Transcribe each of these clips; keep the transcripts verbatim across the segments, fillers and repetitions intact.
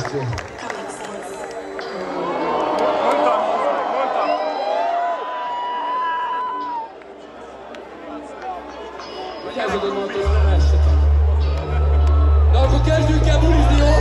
Most jön. Vigyázzatok magad, hogy nem essetek. De akkor kezdjünk el bulizni, jó?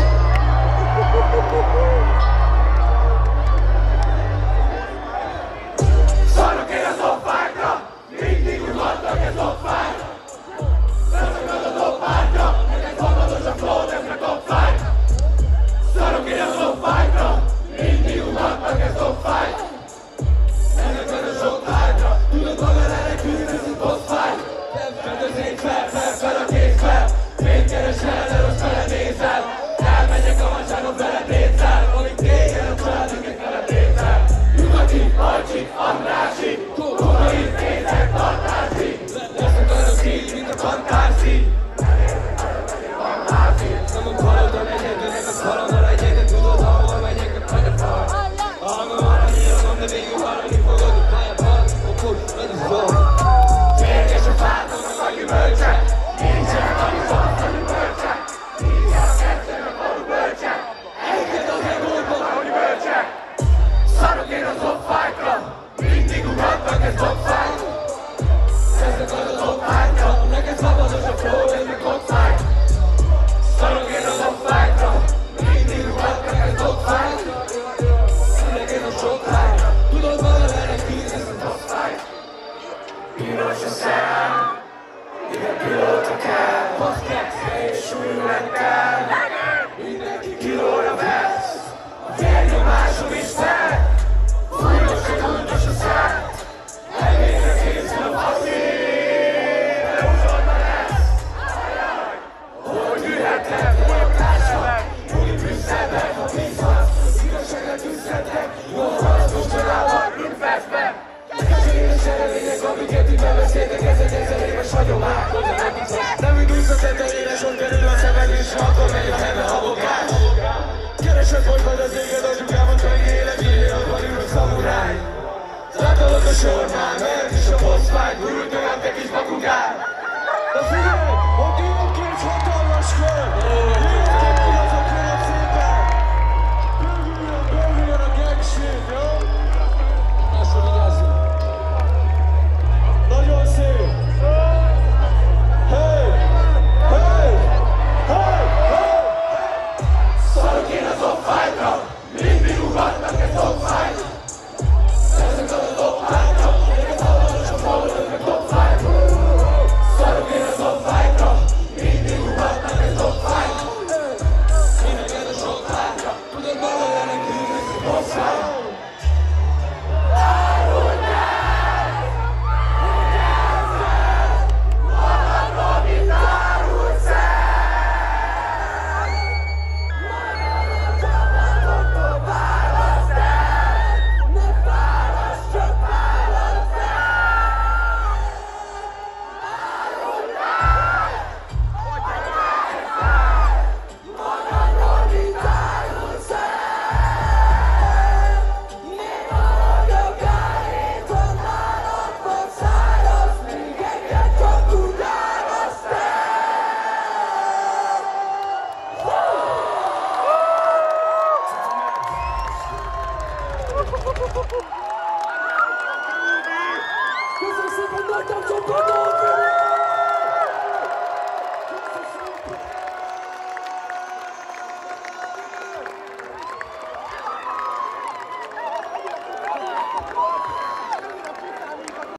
Szarok én az offákra, mindig úgy vannak ez offákra. Leszakad a dobbákra, neked hamados a flow, nem meg offány. Szarok én az offákra, mindig úgy vannak ez offány. Ennek van a sok vágyra, tudod magad elekülni, ez a bosszvágy. Fedezék fel, fel, fel a kéz fel. Még keresel, de rossz vele nézel. Elmegyek a vasárnap vele pénzzel. Amíg téged a családöket vele pénzzel. Nyugati, Alcsi, Andrási, Korai, Péter, Tartási. Leszakad a szív, mint a fantázsi. Nem a palota megyek, ennek a szalama legyek. De tudod, ahol megyek, a pegyafal. A hangom arra nyilom, de végül hallani fogod. A pályapal, a kus, ez a szó. Férges a fátomnak a gyümölcse. Nincsenek a viszont a bölcsek. Nincsen a kettőn a korú bölcsek. Egyet az egóban, ahogy bölcsek. Szarok én az offákra. Mindig ugatnak ez offány. Ezek az az offányra. Neked szabados a flow, ez meg offány. Szarok én az offákra. Mindig ugatnak ez offány. Neked a sok hányra. Tudod magad ennek kíz, ez az offány. Piros a szem. Ide pilóta kell. Baszkeksze és súlyülettel. Mindenki kilóra vesz. A vérnyomásom is fel. Fújos a guldos a szem. Elvégre készül a faszi. De uzsodna lesz. Hogy hihetetlen folyamtása. Úgy Brüsszelben, ha bízhatsz. Igazságra tűzhetek. Jó hasznos csodával, mint Feszben. Kesélyes eredmények, amiket itt bebeszéltek, ez egy ezer éves hagyomány. Nem indulsz a tetejére, son kerül a szemed, és akkor megy a heme habokás. Keresed folytad az éged, anyukában csak életénél, abban ül a szamuráj. Láttalod a sornál, mert is a bosszvágy, gurult meg